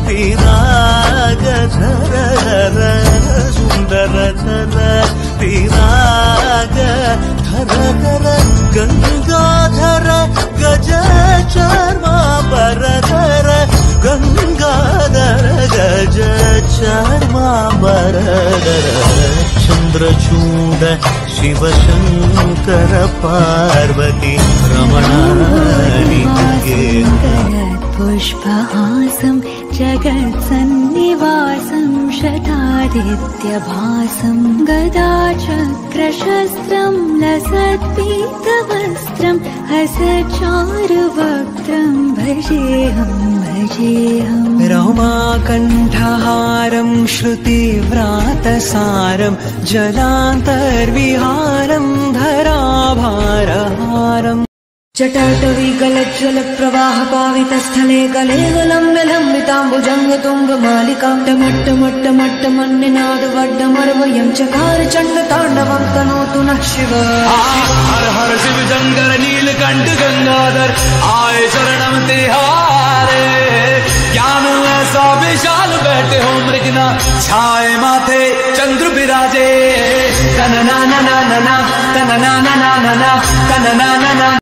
विरागधर सुन्दरधर विरागधर गंगाधर गज चर्मांबरधर गंगाधर गज चर्मांबरधर चंद्रचूड शिवशंकर पार्वती रमणानि पुष्पहासं जगत्सन्निवासं शतादित्यभासं गदाचक्रशस्त्रं लसत्पीतवस्त्रं हसच्चारुवक्त्रं भजेऽहं भजेऽहम् रमाकण्ठहारं श्रुतिव्रातसारं जलान्तर्विहारं धराभारहारम् जटाटवीगलज्ज्वल प्रवाह पावितस्थले गले लम्ब्य लम्बिताम्बुजङ्ग तुङ्गमालिकां टमट्टमट्टमट्टमन्निनादवड्डमर्वयं चकार चण्ड ताण्डवं तनोतु नः शिव। हर हर शिव शंकर नीलकंठ गंगाधर आए शरणम तिहारे ज्ञान ऐसा विशाल बैठे हो मृगना छाए माथे चंद्र विराजे तन ना ना ना ना ना तन ना ना ना ना तन ना ना ना।